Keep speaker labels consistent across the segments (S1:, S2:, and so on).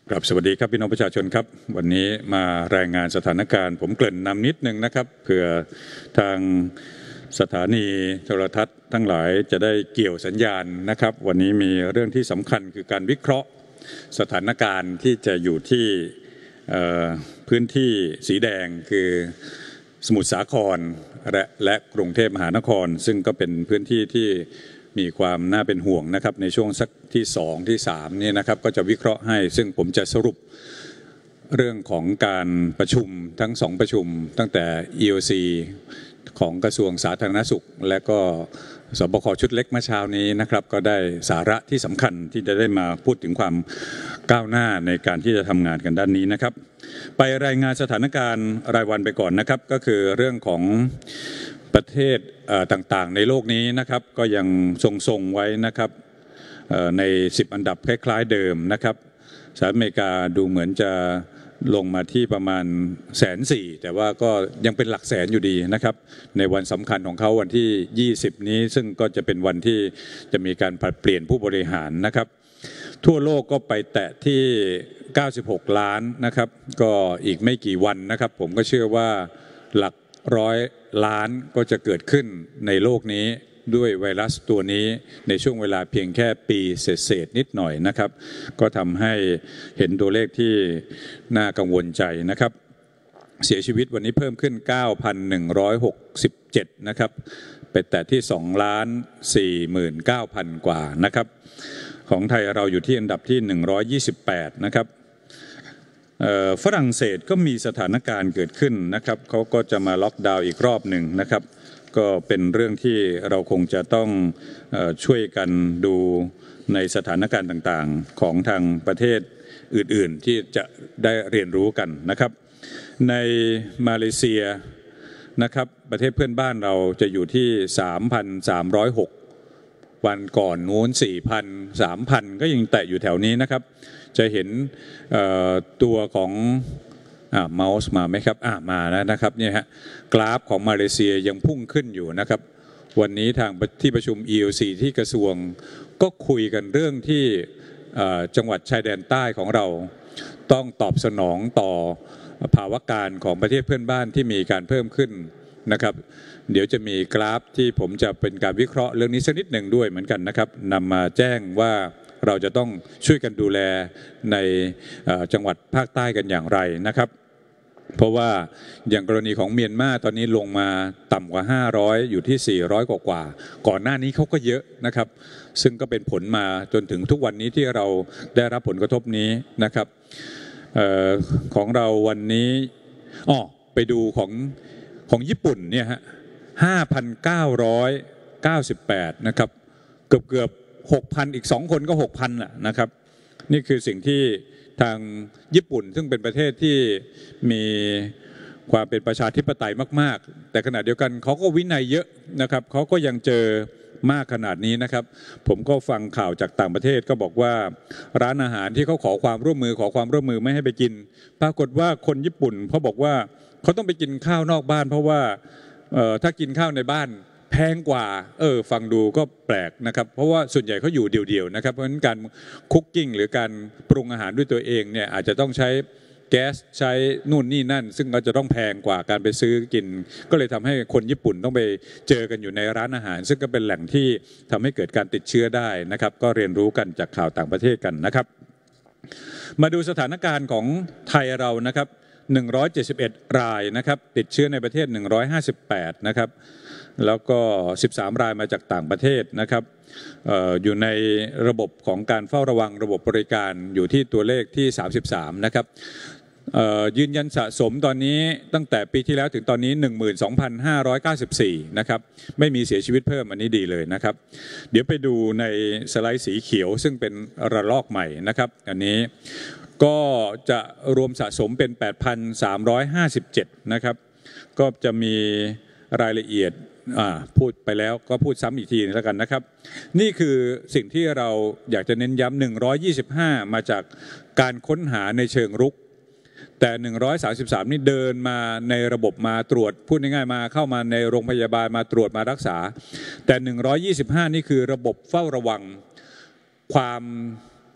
S1: ครับสวัสดีครับพี่น้องประชาชนครับวันนี้มารายงานสถานการณ์ผมเกริ่นนำนิดนึงนะครับเพื่อทางสถานีโทรทัศน์ทั้งหลายจะได้เกี่ยวสัญญาณนะครับวันนี้มีเรื่องที่สำคัญคือการวิเคราะห์สถานการณ์ที่จะอยู่ที่พื้นที่สีแดงคือสมุทรสาครและกรุงเทพมหานครซึ่งก็เป็นพื้นที่ที่มีความน่าเป็นห่วงนะครับในช่วงสักที่2ที่3นี่นะครับก็จะวิเคราะห์ให้ซึ่งผมจะสรุปเรื่องของการประชุมทั้ง2ประชุมตั้งแต่ EOC ของกระทรวงสาธารณสุขและก็สบคชุดเล็กเมื่อเช้านี้นะครับก็ได้สาระที่สำคัญที่จะได้มาพูดถึงความก้าวหน้าในการที่จะทำงานกันด้านนี้นะครับไปรายงานสถานการณ์รายวันไปก่อนนะครับก็คือเรื่องของประเทศต่างๆในโลกนี้นะครับก็ยังทรงๆไว้นะครับใน10อันดับคล้ายๆเดิมนะครับสหรัฐอเมริกาดูเหมือนจะลงมาที่ประมาณ140,000แต่ว่าก็ยังเป็นหลักแสนอยู่ดีนะครับในวันสำคัญของเขาวันที่20นี้ซึ่งก็จะเป็นวันที่จะมีการผลัดเปลี่ยนผู้บริหารนะครับทั่วโลกก็ไปแตะที่96ล้านนะครับก็อีกไม่กี่วันนะครับผมก็เชื่อว่าหลัก100 ล้านก็จะเกิดขึ้นในโลกนี้ด้วยไวรัสตัวนี้ในช่วงเวลาเพียงแค่ปีเศษนิดหน่อยนะครับก็ทำให้เห็นตัวเลขที่น่ากังวลใจนะครับเสียชีวิตวันนี้เพิ่มขึ้น 9,167 นะครับไปแต่ที่2,49,000 กว่านะครับของไทยเราอยู่ที่อันดับที่128นะครับฝรั่งเศสก็มีสถานการณ์เกิดขึ้นนะครับเขาก็จะมาล็อกดาวน์อีกรอบหนึ่งนะครับก็เป็นเรื่องที่เราคงจะต้องช่วยกันดูในสถานการณ์ต่างๆของทางประเทศอื่นๆที่จะได้เรียนรู้กันนะครับในมาเลเซียนะครับประเทศเพื่อนบ้านเราจะอยู่ที่ 3,306 วันก่อนนู้น 4,000 3,000 ก็ยังแตะอยู่แถวนี้นะครับจะเห็นตัวของเมาส์มาไหมครับมาแล้วนะครับเนี่ยฮะกราฟของมาเลเซียยังพุ่งขึ้นอยู่นะครับวันนี้ทางที่ประชุม EOC ที่กระทรวงก็คุยกันเรื่องที่จังหวัดชายแดนใต้ของเราต้องตอบสนองต่อภาวะการของประเทศเพื่อนบ้านที่มีการเพิ่มขึ้นนะครับเดี๋ยวจะมีกราฟที่ผมจะเป็นการวิเคราะห์เรื่องนี้สักนิดหนึ่งด้วยเหมือนกันนะครับนำมาแจ้งว่าเราจะต้องช่วยกันดูแลในจังหวัดภาคใต้กันอย่างไรนะครับเพราะว่าอย่างกรณีของเมียนมาตอนนี้ลงมาต่ำกว่า500อยู่ที่400กว่าก่อนหน้านี้เขาก็เยอะนะครับซึ่งก็เป็นผลมาจนถึงทุกวันนี้ที่เราได้รับผลกระทบนี้นะครับของเราวันนี้ไปดูของญี่ปุ่นเนี่ยฮะ 5,998 นะครับเกือบ 6,000 อีก2คนก็ 6,000 นะครับนี่คือสิ่งที่ทางญี่ปุ่นซึ่งเป็นประเทศที่มีความเป็นประชาธิปไตยมากๆแต่ขณะเดียวกันเขาก็วินัยเยอะนะครับเขาก็ยังเจอมากขนาดนี้นะครับผมก็ฟังข่าวจากต่างประเทศก็บอกว่าร้านอาหารที่เขาขอความร่วมมือไม่ให้ไปกินปรากฏว่าคนญี่ปุ่นเขาบอกว่าเขาต้องไปกินข้าวนอกบ้านเพราะว่าถ้ากินข้าวในบ้านแพงกว่าฟังดูก็แปลกนะครับเพราะว่าส่วนใหญ่เขาอยู่เดี่ยวๆนะครับเพราะฉะนั้นการคุกกิ้งหรือการปรุงอาหารด้วยตัวเองเนี่ยอาจจะต้องใช้แก๊สใช้นู่นนี่นั่นซึ่งก็จะต้องแพงกว่าการไปซื้อกินก็เลยทำให้คนญี่ปุ่นต้องไปเจอกันอยู่ในร้านอาหารซึ่งก็เป็นแหล่งที่ทำให้เกิดการติดเชื้อได้นะครับก็เรียนรู้กันจากข่าวต่างประเทศกันนะครับมาดูสถานการณ์ของไทยเรานะครับ171 รายนะครับติดเชื้อในประเทศ158นะครับแล้วก็13รายมาจากต่างประเทศนะครับอยู่ในระบบของการเฝ้าระวังระบบบริการอยู่ที่ตัวเลขที่33นะครับยืนยันสะสมตอนนี้ตั้งแต่ปีที่แล้วถึงตอนนี้ 12,594 นะครับไม่มีเสียชีวิตเพิ่มอันนี้ดีเลยนะครับเดี๋ยวไปดูในสไลด์สีเขียวซึ่งเป็นระลอกใหม่นะครับอันนี้ก็จะรวมสะสมเป็น 8,357 นะครับก็จะมีรายละเอียดพูดไปแล้วก็พูดซ้ำอีกทีนึงแล้วกันนะครับนี่คือสิ่งที่เราอยากจะเน้นย้ำ125มาจากการค้นหาในเชิงรุกแต่133นี่เดินมาในระบบมาตรวจพูดง่ายๆมาเข้ามาในโรงพยาบาลมาตรวจมารักษาแต่125นี่คือระบบเฝ้าระวังความ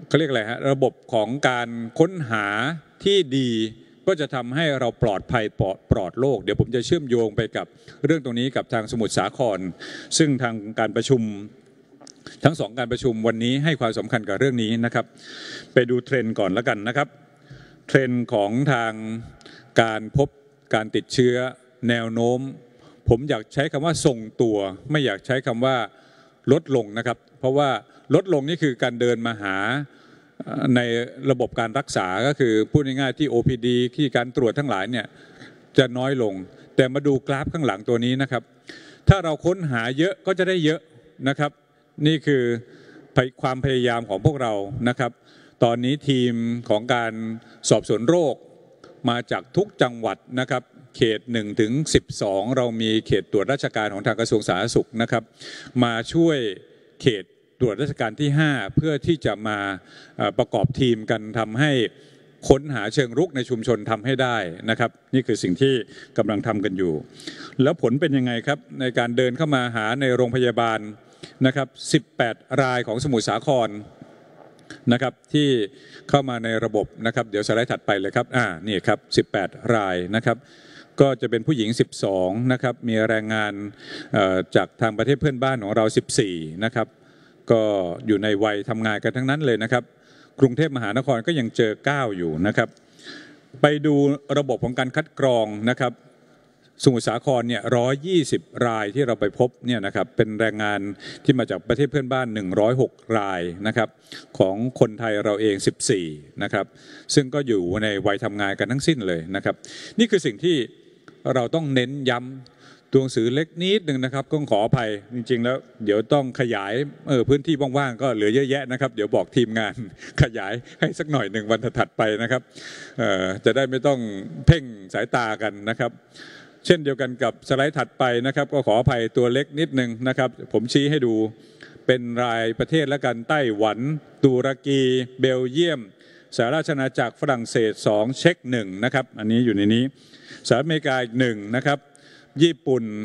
S1: เขาเรียกอะไรฮะระบบของการค้นหาที่ดีก็จะทำให้เราปลอดภัยปลอดโรคเดี๋ยวผมจะเชื่อมโยงไปกับเรื่องตรงนี้กับทางสมุทรสาครซึ่งทางการประชุมทั้ง2การประชุมวันนี้ให้ความสำคัญกับเรื่องนี้นะครับไปดูเทรนด์ก่อนแล้วกันนะครับเทรนด์ของทางการพบการติดเชื้อแนวโน้มผมอยากใช้คำว่าทรงตัวไม่อยากใช้คำว่าลดลงนะครับเพราะว่าลดลงนี่คือการเดินมาหาในระบบการรักษาก็คือพูดง่ายๆที่ OPD ที่การตรวจทั้งหลายเนี่ยจะน้อยลงแต่มาดูกราฟข้างหลังตัวนี้นะครับถ้าเราค้นหาเยอะก็จะได้เยอะนะครับนี่คือความพยายามของพวกเรานะครับตอนนี้ทีมของการสอบสวนโรคมาจากทุกจังหวัดนะครับเขต1ถึง12เรามีเขตตรวจราชการของทางกระทรวงสาธารณสุขนะครับมาช่วยเขตตรวจราชการที่5เพื่อที่จะมาประกอบทีมกันทำให้ค้นหาเชิงรุกในชุมชนทำให้ได้นะครับนี่คือสิ่งที่กำลังทำกันอยู่แล้วผลเป็นยังไงครับในการเดินเข้ามาหาในโรงพยาบาลนะครับ18รายของสมุทรสาครนะครับที่เข้ามาในระบบนะครับเดี๋ยวสไลด์ถัดไปเลยครับนี่ครับ18รายนะครับก็จะเป็นผู้หญิง12นะครับมีแรงงานจากทางประเทศเพื่อนบ้านของเรา14นะครับก็อยู่ในวัยทำงานกันทั้งนั้นเลยนะครับกรุงเทพมหานครก็ยังเจอ9อยู่นะครับไปดูระบบของการคัดกรองนะครับสมุทรสาครเนี่ย120รายที่เราไปพบเนี่ยนะครับเป็นแรงงานที่มาจากประเทศเพื่อนบ้าน106รายนะครับของคนไทยเราเอง14นะครับซึ่งก็อยู่ในวัยทำงานกันทั้งสิ้นเลยนะครับนี่คือสิ่งที่เราต้องเน้นย้ำตัวหนังสือเล็กนิดหนึ่งนะครับก็ขออภัยจริงๆแล้วเดี๋ยวต้องขยายพื้นที่ว่างๆก็เหลือเยอะแยะนะครับเดี๋ยวบอกทีมงานขยายให้สักหน่อยหนึ่งวันถัดไปนะครับจะได้ไม่ต้องเพ่งสายตากันนะครับเช่นเดียวกันกับสไลด์ถัดไปนะครับก็ขออภัยตัวเล็กนิดนึงนะครับผมชี้ให้ดูเป็นรายประเทศและกันไต้หวันตุรกีเบลเยียมสหราชอาณาจักรฝรั่งเศส2เช็ก1นะครับอันนี้อยู่ในนี้สหรัฐอเมริกาอีก1นะครับญี่ปุ่น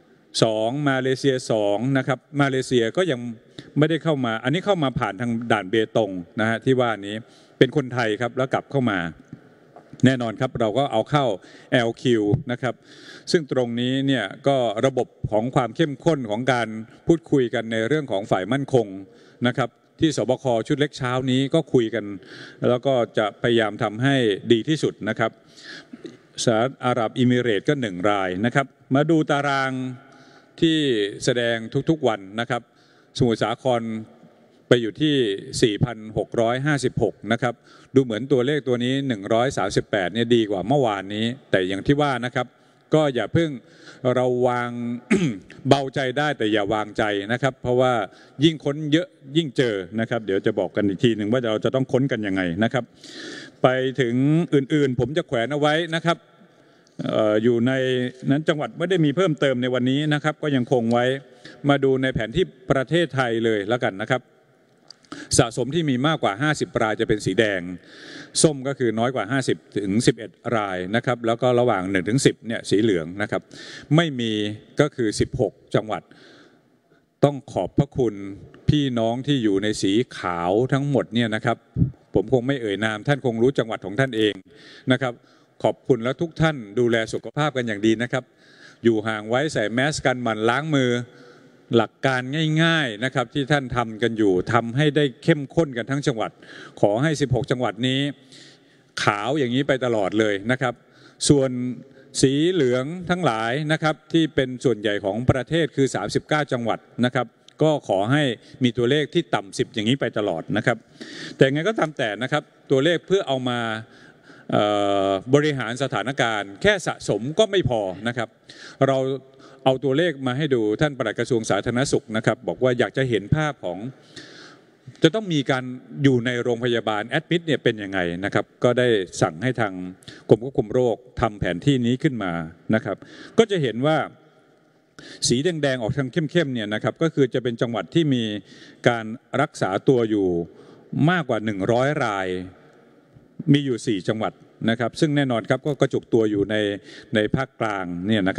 S1: 2มาเลเซีย2นะครับมาเลเซียก็ยังไม่ได้เข้ามาอันนี้เข้ามาผ่านทางด่านเบตงนะฮะที่ว่านี้เป็นคนไทยครับแล้วกลับเข้ามาแน่นอนครับเราก็เอาเข้า LQ นะครับซึ่งตรงนี้เนี่ยก็ระบบของความเข้มข้นของการพูดคุยกันในเรื่องของฝ่ายมั่นคงนะครับที่สบคชุดเล็กเช้านี้ก็คุยกันแล้วก็จะพยายามทำให้ดีที่สุดนะครับสหรัฐอาหรับเอมิเรตส์ก็1รายนะครับมาดูตารางที่แสดงทุกๆวันนะครับสมุทรสาครไปอยู่ที่ 4,656 นะครับดูเหมือนตัวเลขตัวนี้138เนี่ยดีกว่าเมื่อวานนี้แต่อย่างที่ว่านะครับก็อย่าเพิ่งเราวาง เบาใจได้แต่อย่าวางใจนะครับเพราะว่ายิ่งค้นเยอะยิ่งเจอนะครับเดี๋ยวจะบอกกันอีกทีหนึ่งว่าเราจะต้องค้นกันยังไงนะครับไปถึงอื่นๆผมจะแขวนเอาไว้นะครับอยู่ในนั้นจังหวัดไม่ได้มีเพิ่มเติมในวันนี้นะครับก็ยังคงไว้มาดูในแผนที่ประเทศไทยเลยแล้วกันนะครับสะสมที่มีมากกว่า50รายจะเป็นสีแดงส้มก็คือน้อยกว่า50ถึง11รายนะครับแล้วก็ระหว่าง1ถึง10เนี่ยสีเหลืองนะครับไม่มีก็คือ16จังหวัดต้องขอบพระคุณพี่น้องที่อยู่ในสีขาวทั้งหมดเนี่ยนะครับผมคงไม่เอ่ยนามท่านคงรู้จังหวัดของท่านเองนะครับขอบคุณและทุกท่านดูแลสุขภาพกันอย่างดีนะครับอยู่ห่างไว้ใส่แมสกันหมั่นล้างมือหลักการง่ายๆนะครับที่ท่านทำกันอยู่ทำให้ได้เข้มข้นกันทั้งจังหวัดขอให้16จังหวัดนี้ขาวอย่างนี้ไปตลอดเลยนะครับส่วนสีเหลืองทั้งหลายนะครับที่เป็นส่วนใหญ่ของประเทศคือ39จังหวัดนะครับก็ขอให้มีตัวเลขที่ต่ำ10อย่างนี้ไปตลอดนะครับแต่ไงก็ตามแต่นะครับตัวเลขเพื่อเอามาบริหารสถานการณ์แค่สะสมก็ไม่พอนะครับเราเอาตัวเลขมาให้ดูท่านปลัดกระทรวงสาธารณสุขนะครับบอกว่าอยากจะเห็นภาพของจะต้องมีการอยู่ในโรงพยาบาลแอดมิดเนี่ยเป็นยังไงนะครับก็ได้สั่งให้ทางกรมควบคุมโรคทำแผนที่นี้ขึ้นมานะครับก็จะเห็นว่าสีแดงๆออกทางเข้มๆเนี่ยนะครับก็คือจะเป็นจังหวัดที่มีการรักษาตัวอยู่มากกว่า100รายมีอยู่4จังหวัดนะครับซึ่งแน่นอนครับก็กระจุกตัวอยู่ในภาคกลางเนี่ยนะครับ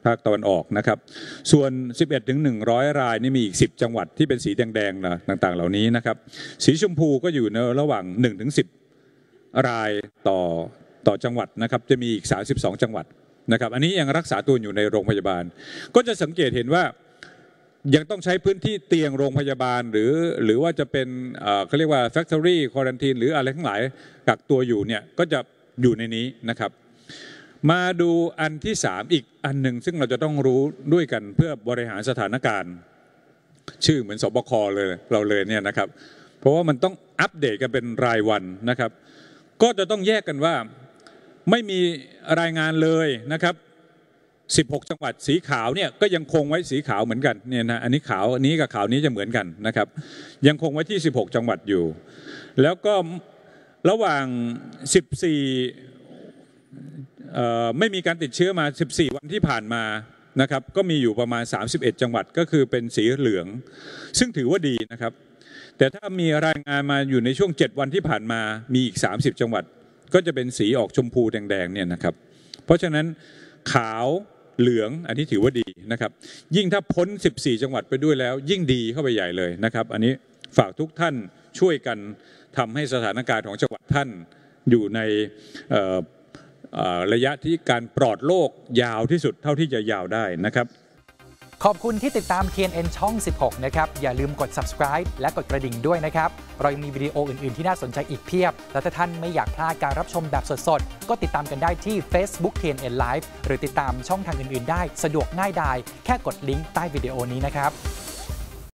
S1: ภาคตะวันออกนะครับส่วน 11 ถึง 100 รายนี่มีอีก 10 จังหวัดที่เป็นสีแดงๆนะต่างๆเหล่านี้นะครับสีชมพูก็อยู่ในระหว่าง 1 ถึง 10 รายต่อจังหวัดนะครับจะมีอีก 32 จังหวัดนะครับอันนี้ยังรักษาตัวอยู่ในโรงพยาบาลก็จะสังเกตเห็นว่ายังต้องใช้พื้นที่เตียงโรงพยาบาลหรือว่าจะเป็นเขาเรียกว่า factory quarantine หรืออะไรทั้งหลายกักตัวอยู่เนี่ยก็จะอยู่ในนี้นะครับมาดูอันที่3อีกอันหนึ่งซึ่งเราจะต้องรู้ด้วยกันเพื่อบริหารสถานการณ์ชื่อเหมือนสบคเลยเราเลยเนี่ยนะครับเพราะว่ามันต้องอัปเดตกันเป็นรายวันนะครับก็จะต้องแยกกันว่าไม่มีรายงานเลยนะครับ16 จังหวัดสีขาวเนี่ยก็ยังคงไว้สีขาวเหมือนกันเนี่ยนะอันนี้ขาวอันนี้กับขาวนี้จะเหมือนกันนะครับยังคงไว้ที่16 จังหวัดอยู่แล้วก็ระหว่างไม่มีการติดเชื้อมา14 วันที่ผ่านมานะครับก็มีอยู่ประมาณ31 จังหวัดก็คือเป็นสีเหลืองซึ่งถือว่าดีนะครับแต่ถ้ามีรายงานมาอยู่ในช่วง7 วันที่ผ่านมามีอีก30 จังหวัดก็จะเป็นสีออกชมพูแดงๆเนี่ยนะครับเพราะฉะนั้นขาวเหลืองอันนี้ถือว่าดีนะครับยิ่งถ้าพ้น14 จังหวัดไปด้วยแล้วยิ่งดีเข้าไปใหญ่เลยนะครับอันนี้ฝากทุกท่านช่วยกันทำให้สถานการณ์ของจังหวัดท่านอยู่ในระยะที่การปลอดโรคยาวที่สุดเท่าที่จะยาวได้นะครับ
S2: ขอบคุณที่ติดตาม TNN ช่อง 16 นะครับอย่าลืมกด subscribe และกดกระดิ่งด้วยนะครับเรายังมีวิดีโออื่นๆที่น่าสนใจอีกเพียบและถ้าท่านไม่อยากพลาดการรับชมแบบสดๆก็ติดตามกันได้ที่ Facebook TNN Live หรือติดตามช่องทางอื่นๆได้สะดวกง่ายดายแค่กดลิงก์ใต้วิดีโอนี้นะครับ